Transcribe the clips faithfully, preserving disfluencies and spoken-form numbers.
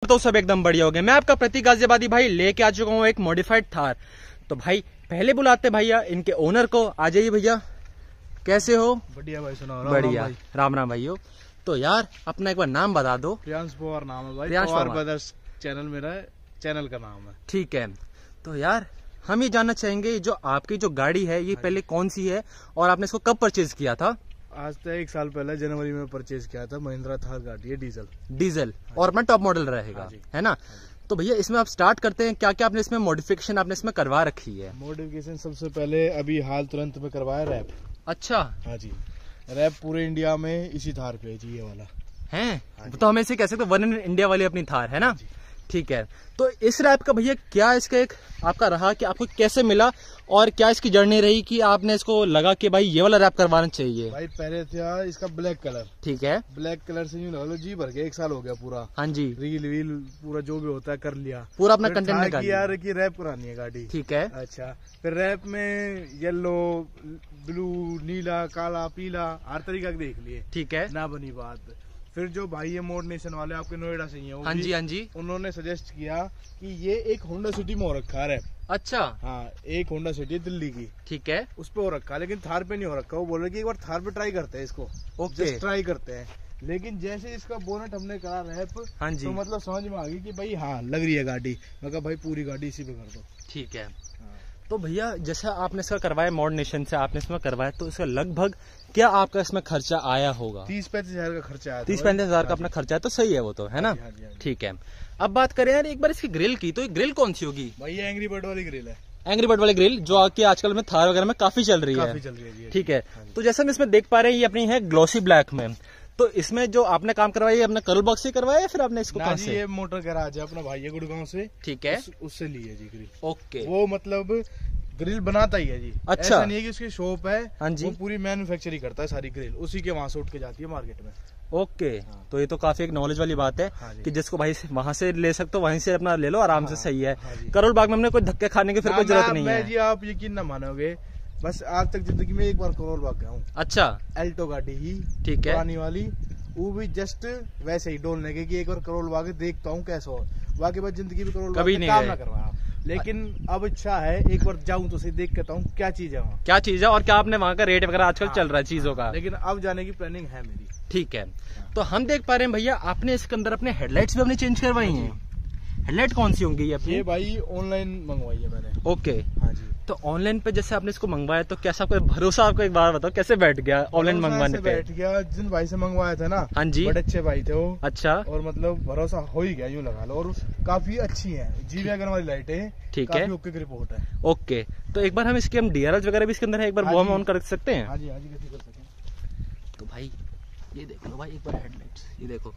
करता हूँ सब एकदम बढ़िया हो गया। मैं आपका प्रतीक गाजियाबादी भाई लेके आ चुका हूँ एक मॉडिफाइड थार। तो भाई पहले बुलाते भैया इनके ओनर को। आ जाइए भैया, कैसे हो? बढ़िया भाई, सुनाओ। बढ़िया, राम राम भाई हो। तो यार अपना एक बार नाम बता दो। प्रियांश पवार नाम है भाई, प्रियांश पवार पवार ब्रदर्स चैनल मेरा है, चैनल का नाम है। ठीक है। तो यार हम ये जानना चाहेंगे जो आपकी जो गाड़ी है ये पहले कौन सी है और आपने इसको कब परचेज किया था? आज तो एक साल पहले जनवरी में परचेज किया था। महिंद्रा थार गाड़ी है, डीजल डीजल और अपना टॉप मॉडल रहेगा, है ना? तो भैया इसमें आप स्टार्ट करते हैं, क्या क्या आपने इसमें मॉडिफिकेशन आपने इसमें करवा रखी है? मॉडिफिकेशन सबसे पहले अभी हाल तुरंत में करवाया रैप। अच्छा, हाँ जी, रैप पूरे इंडिया में इसी थार पे है जी, ये वाला है। तो हम इसे कह सकते हैं वन इन इंडिया वाली अपनी थार, है ना? ठीक है। तो इस रैप का भैया क्या इसका एक आपका रहा कि आपको कैसे मिला और क्या इसकी जर्नी रही कि आपने इसको लगा कि भाई ये वाला रैप करवाना चाहिए? भाई पहले था इसका ब्लैक कलर। ठीक है। ब्लैक कलर से यूं लगा लो जी भर के एक साल हो गया पूरा। हाँ जी, रील वील पूरा जो भी होता है कर लिया, पूरा अपना कंटेंट निकाल लिया यार कि रैप करानी है गाड़ी। ठीक है। अच्छा, फिर रैप में येलो, ब्लू, नीला, काला, पीला हर तरीका देख लिए। ठीक है, ना बनी बात। फिर जो भाई है मोड नेशन वाले आपके नोएडा से ही है, हाँ जी हाँ जी, उन्होंने सजेस्ट किया कि ये एक होंडा सिटी में हो रखा है। अच्छा, हाँ, एक होंडा सिटी दिल्ली की, ठीक है, उस पे हो रखा है, लेकिन थार पे नहीं हो रखा। वो बोल रहे कि एक बार थार पे ट्राई करते हैं इसको, ओके ट्राई करते हैं। लेकिन जैसे इसका बोनट हमने करा रैप, हाँ जी, तो मतलब समझ में आ गई कि भाई हाँ लग रही है गाड़ी। मैं कहा भाई पूरी गाड़ी इसी पे कर दो। ठीक है। तो भैया जैसे आपने इसका करवाया मॉड नेशन से, आपने इसमें करवाया, तो इसका लगभग क्या आपका इसमें खर्चा आया होगा? तीस पैंतीस हजार का खर्चा आया। तीस पैंतीस हजार का अपना खर्चा है, तो सही है वो तो, है ना? ठीक है। अब बात करें यार एक बार इसकी ग्रिल की, तो ये ग्रिल कौन सी होगी? भाई ये एंग्री बर्ड वाली ग्रिल है। एंग्री बर्ड वाली ग्रिल जो आके आजकल में थार वगैरह में काफी चल रही है, चल रही है। ठीक है। तो जैसे हम इसमें देख पा रहे हैं ये अपनी है ग्लॉसी ब्लैक में। तो इसमें जो आपने काम करवाया है अपने करोल बॉक्स से करवाया या फिर आपने इसको कहां से? ये मोटर गैराज है अपना भाई है गुड़गांव से। ठीक है, उससे ली है जी ग्रिल। ओके। वो मतलब ग्रिल बनाता ही है जी। अच्छा, ऐसा नहीं है कि उसकी शॉप है, हाँ जी, वो पूरी मैन्युफैक्चरिंग करता है सारी ग्रिल, उसी के वहां से उठ के जाती है मार्केट में। ओके। हाँ। तो ये तो काफी एक नॉलेज वाली बात है, हाँ कि जिसको भाई वहां से ले सकते हो वहीं से अपना ले लो आराम, हाँ, से। सही है। हाँ, करोल बाग में हमने कोई धक्के खाने की फिर कोई जरूरत नहीं है जी। आप यकीन न मानोगे, बस आज तक जिंदगी में एक बार करोल बाग गया हूँ। अच्छा, एल्टो गाड़ी ही, ठीक है, पुरानी वाली, वो भी जस्ट वैसे ही डोलने के कि एक बार करोल बाग देखता हूँ कैसा हो। बाकी बात जिंदगी में करोल बाग काम ना करवाया, लेकिन अब इच्छा है एक बार जाऊं तो सही देख के हूँ क्या चीज है वहाँ, क्या चीज है और क्या आपने वहाँ का रेट वगैरह आजकल हाँ, चल रहा है चीजों का। लेकिन अब जाने की प्लानिंग है मेरी। ठीक है। हाँ। तो हम देख पा रहे हैं भैया आपने इसके अंदर अपने हेडलाइट्स भी अपने चेंज करवाई हैं। हेडलाइट कौन सी होंगी ये? ये भाई ऑनलाइन मंगवाई है मैंने। ओके। हाँ जी। तो ऑनलाइन पे जैसे आपने इसको मंगवाया तो कैसा आपको भरोसा, आपको एक बार बताओ कैसे बैठ गया ऑनलाइन मंगवाने पे? बैठ गया, जिन भाई से मंगवाया था ना, हाँ जी, बड़े अच्छे भाई थे वो। अच्छा। और मतलब भरोसा हो ही गया यूं लगा लो, और काफी अच्छी है जी वैगन वाली लाइटें। ठीक है, ओके की रिपोर्ट है। ओके। तो एक बार हम इसके हम डीआरएल वगैरह भी इसके अंदर है, एक बार वो हम ऑन कर सकते हैं? हाँ जी, हाँ जी, कैसे कर सकते हैं। तो भाई ये देख लो भाई एक बार हेडलाइट्स, ये देखो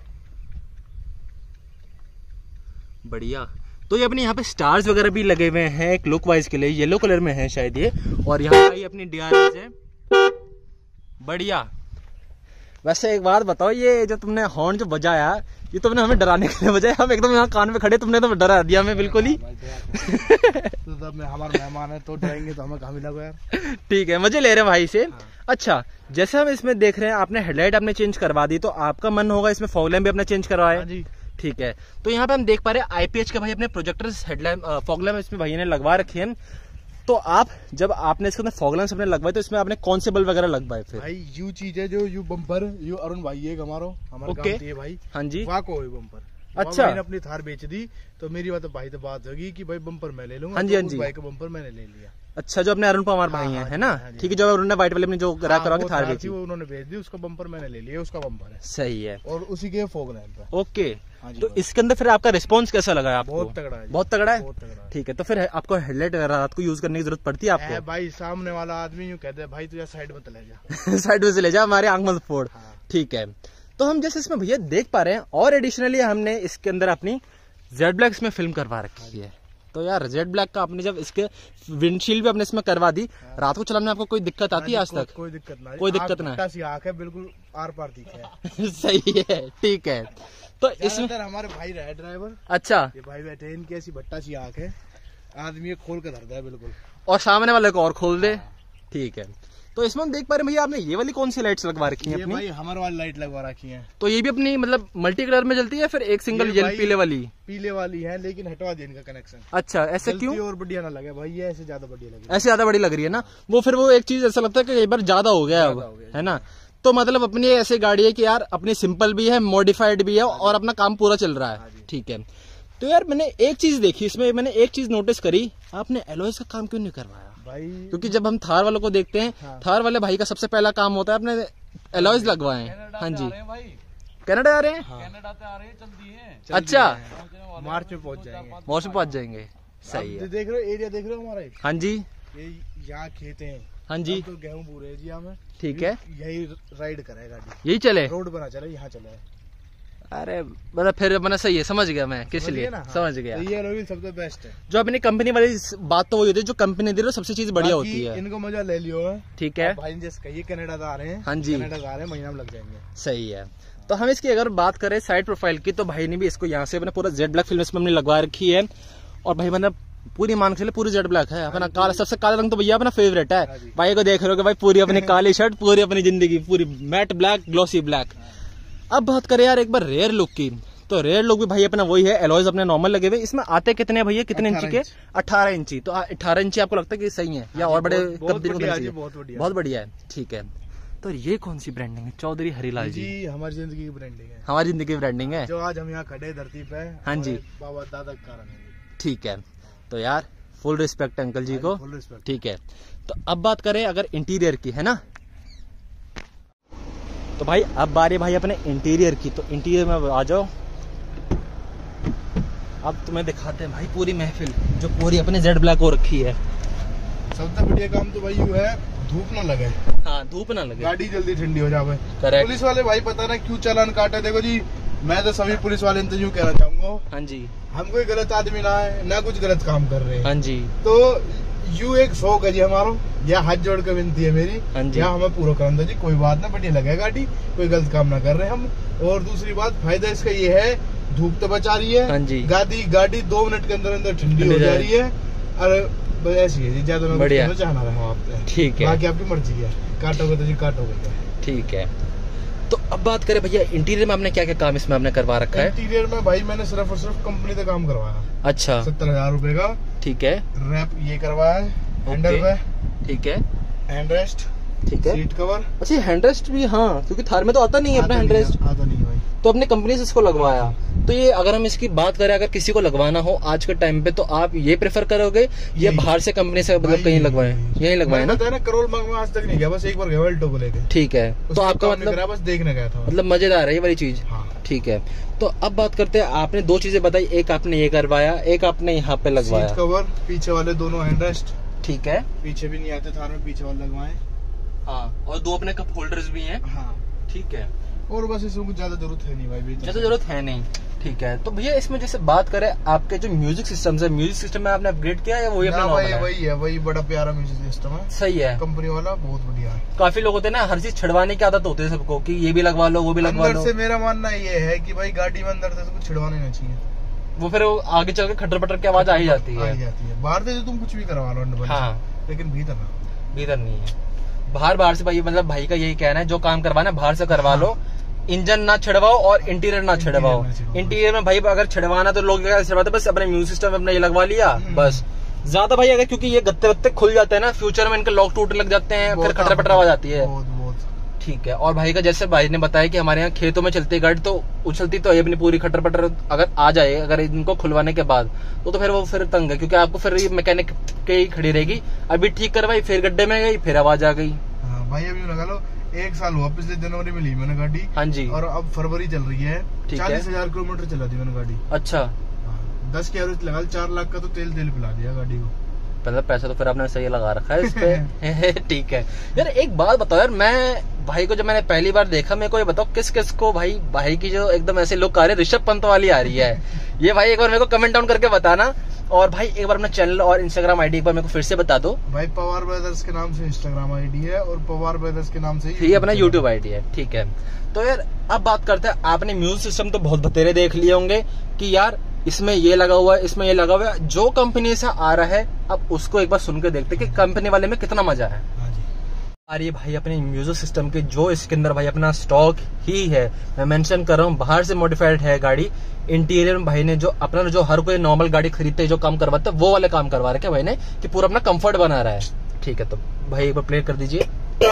बढ़िया। तो ये अपने यहाँ पे स्टार्स वगैरह भी लगे हुए हैं एक लुक वाइज के लिए, येलो कलर में है शायद ये, और यहाँ पे अपनी डीआरएल है बढ़िया। वैसे एक बात बताओ, ये जो तुमने हॉर्न जो बजाया ये तुमने हमें डराने के लिए बजाया? हम एकदम यहाँ कान में खड़े, तुमने तो डरा दिया हमें बिल्कुल ही। तो तब हमारे मेहमान है तो डराएंगे तो हमें कहाँ मिला यार। ठीक है, मजे ले रहे हैं भाई से। हाँ। अच्छा, जैसे हम इसमें देख रहे हैं आपने हेडलाइट आपने चेंज करवा दी, तो आपका मन होगा इसमें फॉग लैम्प भी आपने चेंज करवाया? जी। ठीक है। तो यहाँ पे हम देख पा रहे हैं आईपीएच के भाई अपने प्रोजेक्टर हेडलैम्प फॉग लैम्प इसमें भाई ने लगवा रखे हैं। तो आप जब आपने इसके अंदर फॉग लैम्प अपने लगवाए तो इसमें आपने कौन से बल्ब वगैरह लगवाए? फिर भाई यू चीज है जो यू बम्पर, यू अरुण भाई है हमारो हमारे काम है भाई। हाँ जी, वाको है बम्पर। अच्छा, मैंने अपनी थार बेच दी तो मेरी बात भाई तो बात होगी कि भाई बम्पर मैं ले लूंगा। हाँ जी, हाँ जी, भाई का बम्पर मैंने ले लिया। अच्छा, जो अपने अरुण पवार भाई हैं, है ना? ठीक है, जो उन्होंने व्हाइट वाले में जो करा करा के थार बेची, वो उन्होंने बेच दी, उसका बम्पर मैंने ले लिया, उसका बम्पर है। सही है। और उसी के फॉग लैम्प है। ओके। तो इसके अंदर फिर आपका रिस्पांस कैसा लगा आपको? बहुत तगड़ा है। बहुत तगड़ा है। ठीक है। तो फिर आपको हेडलाइट रात को यूज करने की जरूरत पड़ती है आपको? भाई सामने वाला आदमी यूं कहते हैं भाई तुझे साइड में ले जा। साइड में से ले जा, हमारे आंख मत फोड़। ठीक है। तो हम जैसे इसमें भैया देख पा रहे हैं और एडिशनली हमने इसके अंदर अपनी जेड ब्लैक इसमें फिल्म करवा रखी है। तो यार जेड ब्लैक का आपने जब इसके विंडशील्ड भी अपने इसमें करवा दी, रात को चलाने में आपको कोई दिक्कत आती है आज तक? कोई दिक्कत नहीं, कोई दिक्कत नहीं, आंख है बिल्कुल आर पार दिखे। सही है। ठीक है। तो इसमें हमारे भाई रहे ड्राइवर। अच्छा, ये भाई बैठे, इनकी ऐसी भट्टा सी आंख है, आदमी खोल के धरता है बिल्कुल, और सामने वाले को और खोल दे। ठीक है। तो इसमें हम देख पा रहे हैं भैया आपने ये वाली कौन सी लाइट्स लगवा रखी है? ये भाई हमर वाली लाइट लगवा रखी है। तो ये भी अपनी मतलब मल्टी कलर में जलती है फिर एक सिंगल ये पीले वाली? पीले वाली है लेकिन हटवा दिया इनका कनेक्शन। अच्छा, ऐसे क्यों? और बढ़िया ना लगे भाई, ये ऐसे ज्यादा बढ़िया लगे, ऐसे ज्यादा बड़ी लग रही है ना वो, फिर वो एक चीज ऐसा लगता है कि एक बार ज्यादा हो गया अब, है ना। तो मतलब अपनी ऐसी गाड़ी है कि यार अपनी सिंपल भी है, मॉडिफाइड भी है और अपना काम पूरा चल रहा है। ठीक है, तो यार मैंने एक चीज देखी इसमें, मैंने एक चीज नोटिस करी, आपने एलॉयज का काम क्यों नहीं करवाया भाई? क्योंकि जब हम थार वालों को देखते हैं, हाँ। थार वाले भाई का सबसे पहला काम होता है अपने एलॉयज लगवाएं। हाँ जी, कनाडा आ रहे हैं, कनाडा से आ रहे हैं, जल्दी है। अच्छा, मार्च में पहुंच जाएंगे। मार्च में पहुंच जाएंगे, सही है। देख रहे हो एरिया, देख रहे हो हमारा? हाँ जी, ये यहाँ खेत हैं। हाँ जी, तो गेहूं पूरे जी हमें। ठीक है, यही राइड करे गाड़ी, यही चले, रोड बना चले, यहाँ चले। अरे मतलब फिर मैंने सही है, समझ गया मैं किस लिए, हाँ। समझ गया, ये एलॉय सबसे बेस्ट है। जो अपनी कंपनी वाली बात तो वही होती है, जो कंपनी दे रही है सबसे चीज बढ़िया होती है। इनको मजा ले लियो। ठीक है भाई, जैसे कहिए कनाडा से आ रहे हैं। हाँ जी, कनाडा से आ रहे हैं, महीना में लग जाएंगे। सही है। तो हम इसकी अगर बात करें साइड प्रोफाइल की, तो भाई ने भी इसको यहाँ से अपने पूरा जेड ब्लैक फिल्म इसमें हमने लगवा रखी है। और भाई मतलब पूरी मान के चले पूरी जेड ब्लैक है अपना, काला सबसे काला रंग तो भैया अपना फेवरेट है। भाई को देख रहे हो कि भाई पूरी अपनी काली शर्ट, पूरी अपनी जिंदगी पूरी मैट ब्लैक, ग्लॉसी ब्लैक। अब बात करें यार एक बार रेयर लुक की, तो रेयर लुक भी भाई अपना वही है, एलॉयज अपने नॉर्मल लगे हुए। इसमें आते कितने हैं भैया, कितने इंची के? अठारह इंची। तो अठारह इंची आपको लगता है कि सही है या और बड़े कंपनी को देना चाहिए? बहुत बढ़िया है। ठीक है, तो ये कौन सी ब्रांडिंग है? चौधरी हरिलाल जी, जी हमारी जिंदगी की ब्रांडिंग है। हमारी जिंदगी की ब्रांडिंग है, जो आज हम यहाँ खड़े धरती पे। हाँ जी, बाबा दादा के कारण है। ठीक है, तो यार फुल रिस्पेक्ट अंकल जी को। Full respect. ठीक है, तो अब बात करें अगर इंटीरियर की, है ना, तो भाई अब बारी भाई अपने इंटीरियर की। तो इंटीरियर में आ जाओ, अब तुम्हें दिखाते हैं भाई पूरी महफिल जो पूरी अपने जेड ब्लैक हो रखी है। सबसे बढ़िया काम तो भाई यू है, धूप ना लगे। हाँ, धूप ना लगे, गाड़ी जल्दी ठंडी हो जाए। करेक्ट। पुलिस वाले भाई पता ना क्यों चालान काटे। देखो जी, मैं तो सभी पुलिस वाले इंतजाम कहना चाहूंगा, हाँ जी, हम कोई गलत आदमी ना है, ना कुछ गलत काम कर रहे हैं। हाँ जी, तो यू एक शौक है जी हमारा, या हाथ जोड़ कर विनती है मेरी, हाँ जी, या हमें पूरा करना था जी। कोई बात ना, बढ़िया लगे गाड़ी, कोई गलत काम ना कर रहे हम। और दूसरी बात, फायदा इसका ये है, धूप तो बचा रही है। हाँ जी, गाड़ी गाड़ी दो मिनट के अंदर अंदर ठंडी हो जा रही है। अरे ऐसी है जी, ज्यादा मैं चाहना रहा आप। ठीक है, बाकी आपकी मर्जी है, काटोगे तो जी काटोगे। ठीक है, तो अब बात करें भैया इंटीरियर में आपने क्या क्या काम इसमें आपने करवा रखा है? इंटीरियर में भाई मैंने सिर्फ और सिर्फ कंपनी का काम करवाया। अच्छा, सत्तर हजार रूपए का। ठीक है, रैप ये करवाया है, हैंडल पे। ठीक है, हैंड रेस्ट। ठीक है, सीट कवर। अच्छा, हैंड रेस्ट भी, हाँ, क्योंकि थार में तो आता नहीं है अपना हैंड रेस्ट, आता नहीं भाई, तो अपनी कंपनी से इसको लगवाया। तो ये अगर हम इसकी बात करें, अगर किसी को लगवाना हो आज के टाइम पे, तो आप ये प्रेफर करोगे ये बाहर से कंपनी से मतलब कहीं लगवाए? यही लगवाए ना? करोल में आज तक नहीं गया, बस एक बार गया अल्टो को लेके। ठीक है, तो आपका मतलब बस देखने गया था, मतलब मजेदार है ये वाली चीज। ठीक है, तो अब बात करते हैं, आपने दो चीजें बताई, एक आपने ये करवाया, एक आपने यहाँ पे लगवाया। सीट कवर, पीछे वाले दोनों हैंड रेस्ट। ठीक है, पीछे भी नहीं आते थार में, पीछे वाले लगवाए। हाँ, और दो अपने कप होल्डर्स भी हैं। हाँ, ठीक है, और बस इसमें कुछ ज्यादा जरूरत है नहीं भाई, ज्यादा जरूरत है नहीं। ठीक है, तो भैया इसमें जैसे बात करें आपके जो म्यूजिक सिस्टम है, म्यूजिक सिस्टम में आपने अपग्रेड किया है या वही अपना नॉर्मल है? वही है, वही बड़ा प्यारा म्यूजिक सिस्टम है। सही है, कंपनी वाला बहुत बढ़िया है। काफी लोग होते हैं ना, हर चीज छिड़वाने की आदत होती है सबको, कि ये भी लगवा लो, वो भी लगवा लो। अंदर से मेरा मानना ये है कि भाई गाड़ी में अंदर से कुछ छिड़वाना नहीं चाहिए, वो फिर आगे चल के खटर पटर की आवाज आ ही जाती है। आ ही जाती है। बाहर से तुम कुछ भी करवा लो, हाँ, लेकिन भीतर ना, भीतर नहीं है। बाहर बाहर से भाई, मतलब भाई का यही कहना है, जो काम करवाना है बाहर से करवा लो, इंजन ना छिड़वाओ और इंटीरियर ना छिड़वाओ। इंटीरियर में भाई अगर छिड़वाना तो लोग क्या छिड़वाते, बस अपने म्यूजिक सिस्टम अपने ये लगवा लिया बस। ज्यादा भाई अगर, क्योंकि ये गत्ते गत्ते खुल जाते हैं ना, फ्यूचर में इनके लॉक टूटने लग जाते हैं, फिर खटर पटर आ जाती है। ठीक है, और भाई का जैसे भाई ने बताया कि हमारे यहाँ खेतों में चलती है गाड़ी, तो उछलती तो है अपनी पूरी खटर पटर, अगर आ जाए अगर इनको खुलवाने के बाद, तो तो फिर वो फिर तंग है, क्योंकि आपको फिर मैकेनिक के ही खड़ी रहेगी। अभी ठीक करवाई, फिर गड्ढे में गई, फिर आवाज आ गई। भाई अभी लगा लो एक साल हुआ, पिछले जनवरी में ली मैंने गाड़ी। हाँ जी, और अब फरवरी चल रही है, चालीस हजार किलोमीटर चला दी मैंने गाड़ी। अच्छा, दस के एवरेज लगा, चार लाख का तो तेल तेल पिला दिया गाड़ी को। मतलब पैसा तो फिर आपने सही लगा रखा है इस पे। ठीक है यार, एक बात बताओ यार, मैं भाई को जब मैंने पहली बार देखा, मेरे को ये बताओ किस किस को भाई भाई की जो एकदम ऐसे लुक आ रही है, ऋषभ पंत वाली आ रही है, ये भाई एक बार मेरे को कमेंट डाउन करके बताना। और भाई एक बार अपना चैनल और इंस्टाग्राम आईडी एक बार मेरे को फिर से बता दो। भाई पवार ब्रदर्स के नाम से इंस्टाग्राम आईडी है, और पवार ब्रदर्स के नाम से ये अपना यूट्यूब आईडी है। ठीक है, तो यार अब बात करते हैं, आपने म्यूजिक सिस्टम तो बहुत बतेरे देख लिए होंगे कि यार इसमें ये लगा हुआ है, इसमें ये लगा हुआ है, जो कंपनी से आ रहा है, अब उसको एक बार सुन के देखते कि कंपनी वाले में कितना मजा है। अरे भाई अपने म्यूजिक सिस्टम के जो इसके अंदर भाई अपना स्टॉक ही है, मैं मेंशन कर रहा हूँ, बाहर से मॉडिफाइड है गाड़ी। इंटीरियर में भाई ने जो अपना जो हर कोई नॉर्मल गाड़ी खरीदते जो काम करवाता है वो वाले काम करवा रखे भाई ने, कि पूरा अपना कंफर्ट बना रहा है। ठीक है, तो भाई एक बार प्ले कर दीजिए।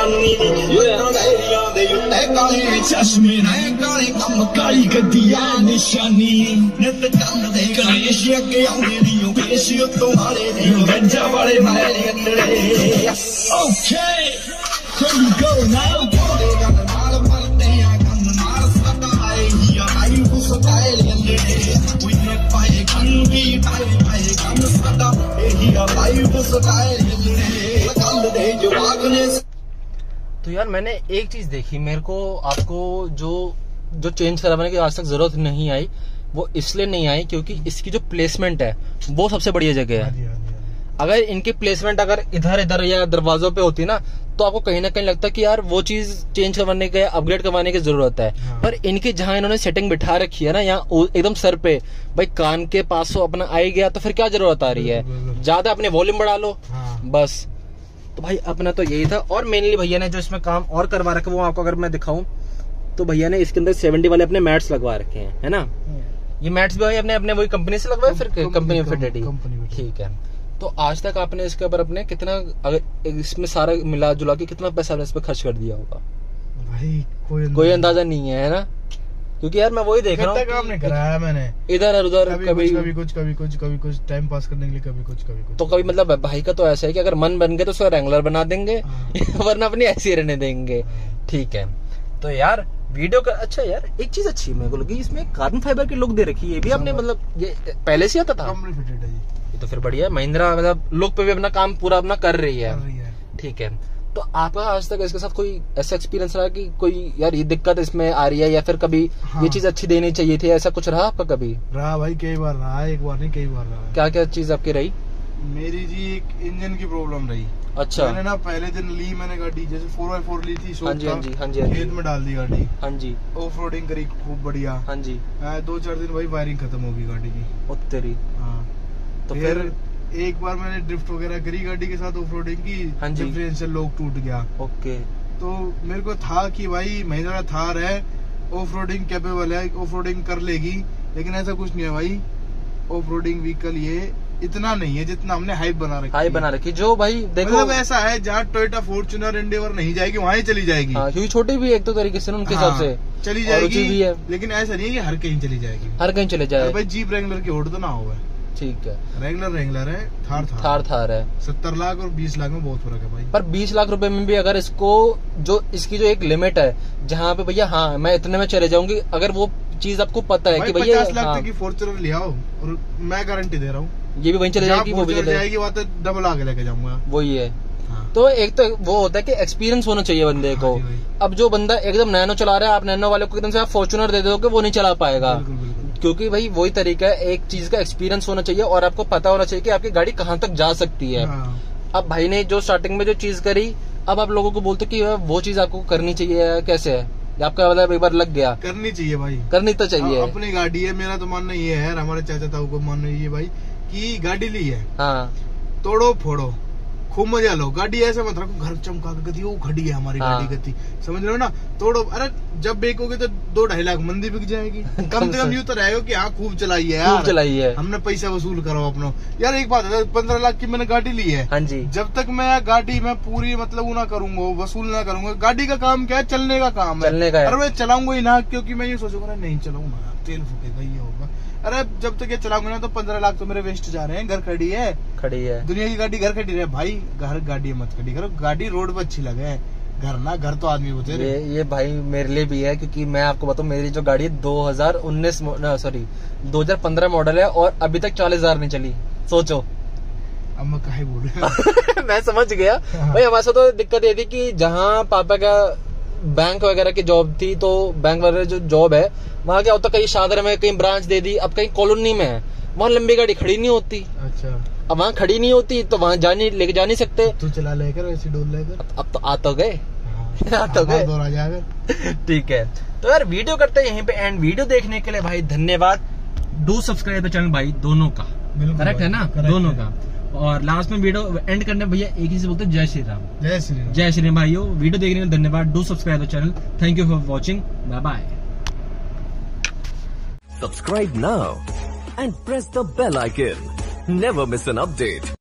तो यार मैंने एक चीज देखी, मेरे को आपको जो जो चेंज करवाने की आज तक जरूरत नहीं आई, वो इसलिए नहीं आई क्योंकि इसकी जो प्लेसमेंट है वो सबसे बढ़िया जगह है। अगर इनकी प्लेसमेंट अगर इधर इधर या दरवाजों पे होती ना, तो आपको कहीं ना कहीं लगता है कि यार वो चीज चेंज करवाने के, अपग्रेड करवाने की जरूरत है। हाँ। पर इनकी जहां इन्होंने सेटिंग बिठा रखी है ना, यहाँ एकदम सर पे, भाई कान के पास हो अपना आई गया, तो फिर क्या जरूरत आ रही है, ज्यादा अपने वॉल्यूम बढ़ा लो। हाँ। बस, तो भाई अपना तो यही था। और मेनली भैया ने जो इसमें काम और करवा रखा, वो आपको अगर मैं दिखाऊं तो भैया ने इसके अंदर सेवेंटी वाले अपने मैट्स लगवा रखे हैं, है ना। ये मैट्स भी भाई अपने अपने वही कंपनी से लगवाए, फिर कंपनी फिटेड ही। ठीक है, तो आज तक आपने इसके ऊपर अपने कितना, अगर इसमें सारा मिला जुला के कितना पैसा इस पे खर्च कर दिया होगा भाई? कोई कोई अंदाजा नहीं है, है ना। क्योंकि यार मैं वही देख रहा हूँ, काम नहीं कराया मैंने, इधर और उधर, कभी कभी कभी कुछ कभी कुछ कभी कुछ टाइम पास करने के लिए, कभी कुछ कभी कुछ। तो कभी मतलब भाई का तो ऐसा है कि अगर मन बन गए तो उसका रेगुलर बना देंगे, वरना अपनी ऐसी रहने देंगे। ठीक है, तो यार वीडियो का अच्छा यार एक चीज अच्छी मेरे को लगी, इसमें कार्बन फाइबर की लुक दे रखी है। ये भी आपने मतलब ये पहले से आता था? ये तो फिर बढ़िया है, महिंद्रा मतलब लुक पे भी अपना काम पूरा अपना कर रही है। ठीक है, तो आपका आज तक इसके साथ कोई ऐसा एक्सपीरियंस रहा कि कोई यार ये दिक्कत इसमें आ रही है, या फिर कभी हाँ। ये चीज अच्छी देनी चाहिए थी, ऐसा कुछ रहा आपका कभी? रहा भाई, कई बार रहा, एक बार नहीं कई बार रहा। क्या क्या चीज आपकी रही? मेरी जी एक इंजन की प्रॉब्लम रही। अच्छा। मैंने ना पहले दिन ली मैंने गाड़ी, जैसे फोर बाई फोर ली थी, हाँ जी हाँ जी हाँ जी, खेत में डाल दी गाड़ी, हाँ जी, ऑफ रोडिंग करी खूब बढ़िया, हाँ जी, दो चार दिन भाई वायरिंग खत्म होगी गाड़ी की। तेरी हाँ, तो फिर एक बार मैंने ड्रिफ्ट वगैरह करी गाड़ी के साथ, ऑफ रोडिंग की, डिफरेंशियल लॉक टूट गया। ओके, तो मेरे को था कि भाई महिंद्रा थार है, ऑफ रोडिंग कैपेबल है, ऑफ रोडिंग कर लेगी, लेकिन ऐसा कुछ नहीं है भाई। ऑफ रोडिंग व्हीकल ये इतना नहीं है जितना हमने हाइप बना रखी हाइप बना रखी जो भाई देखो, मतलब ऐसा है जहाँ टोयोटा फॉर्च्यूनर एंडेवर नहीं जाएगी वहाँ ही चली जाएगी। हाँ, क्योंकि छोटी भी एक तो तरीके से उनके हिसाब हाँ, से चली जाएगी भी है, लेकिन ऐसा नहीं है कि हर कहीं चली जाएगी, हर कहीं चले जाए। भाई जीप रेगुलर की होड़ तो ना हो। ठीक है, रेगुलर रेगुलर है, थार थार थार थार है। सत्तर लाख और बीस लाख में बहुत फर्क है भाई। पर बीस लाख रुपए में भी अगर इसको जो इसकी जो एक लिमिट है जहाँ पे भैया हाँ मैं इतने में चले जाऊंगी, अगर वो चीज आपको पता है कि भैया पचास लाख की फॉर्च्यूनर ले आओ और मैं गारंटी दे रहा हूँ ये भी वहीं चले जाएगी, वो भी चले जाएगी, वहाँ तो डबल आगे लेके जाऊंगा। वही है। हाँ। तो एक तो वो होता है कि एक्सपीरियंस होना चाहिए बंदे को। हाँ, अब जो बंदा एकदम नैनो चला रहा है, आप नैनो वाले को एकदम से आप फॉर्च्यूनर दे दोगे, वो नहीं चला पाएगा। बिल्कुल, बिल्कुल। क्योंकि भाई वही तरीका है, एक चीज का एक्सपीरियंस होना चाहिए और आपको पता होना चाहिए कि आपकी गाड़ी कहाँ तक जा सकती है। हाँ। अब भाई ने जो स्टार्टिंग में जो चीज करी, अब आप लोगों को बोलते कि वो चीज आपको करनी चाहिए, कैसे है आपका मतलब एक बार लग गया? करनी चाहिए भाई, करनी तो चाहिए। अपनी गाड़ी है, मेरा तो मानना ये है, हमारे चाचा ताऊ को मानना ये भाई कि गाड़ी ली है, हाँ, तोड़ो फोड़ो खूब मजा लो, गाड़ी ऐसे मत रखो घर चमका के गति वो खड़ी है हमारी। हाँ। गाड़ी गति समझ रहे हो ना, तोड़ो, अरे जब बेचोगे तो दो ढाई लाख मंदी बिक जाएगी, कम से कम यूँ तो रहेगा कि हाँ खूब चलाई है यार, खूब चलाई है, हमने पैसा वसूल करो अपना। यार एक बात है, पंद्रह लाख की मैंने गाड़ी ली है, हाँ जी, जब तक मैं गाड़ी में पूरी मतलब वो ना करूंगा, वसूल ना करूंगा, गाड़ी का काम क्या है, चलने का काम है, चलने का। अरे मैं चलाऊंगा ही ना, क्योंकि मैं ये सोचूंगा नहीं चलाऊंगा तेल फूकेगा ये होगा। अरे जब तक ये चलाऊंगा ना तो पंद्रह लाख तो मेरे वेस्ट जा रहे हैं। घर खड़ी है, खड़ी है दुनिया की गाड़ी, घर खड़ी रहे भाई, घर गाड़ी मत खड़ी करो, गाड़ी रोड पे अच्छी लगे, घर ना घर तो आदमी होते। ये ये भाई मेरे लिए भी है, क्योंकि मैं आपको बताऊं मेरी जो गाड़ी दो हजार उन्नीस सॉरी दो हजार पंद्रह मॉडल है और अभी तक चालीस हजार नहीं चली, सोचो। अब मैं कहीं बोल रहा मैं समझ गया भाई। हमारे साथ तो दिक्कत ये थी कि जहाँ पापा का बैंक वगैरह की जॉब थी, तो बैंक वगैरह जो जॉब है वहाँ क्या होता, कहीं शादर में कहीं ब्रांच दे दी, अब कहीं कॉलोनी में है, वहाँ लंबी गाड़ी खड़ी नहीं होती। अच्छा, अब वहाँ खड़ी नहीं होती तो वहाँ जानी लेके जा नहीं सकते, तू चला लेकर वैसे डोल लेकर। अब तो आ तो गए, आ तो गए, ठीक है। तो यार वीडियो करते हैं यहीं पे एंड। वीडियो देखने के लिए भाई धन्यवाद। डू सब्सक्राइब द चैनल भाई, दोनों का करेक्ट है ना, दोनों का। और लास्ट में वीडियो एंड करने भैया एक ही से बोलते हैं, जय श्री राम। जय श्री राम। जय श्री राम भाइयों, वीडियो देखने के लिए धन्यवाद। Do subscribe the channel. Thank you for watching. Bye bye. Subscribe now and press the bell icon. Never miss an update.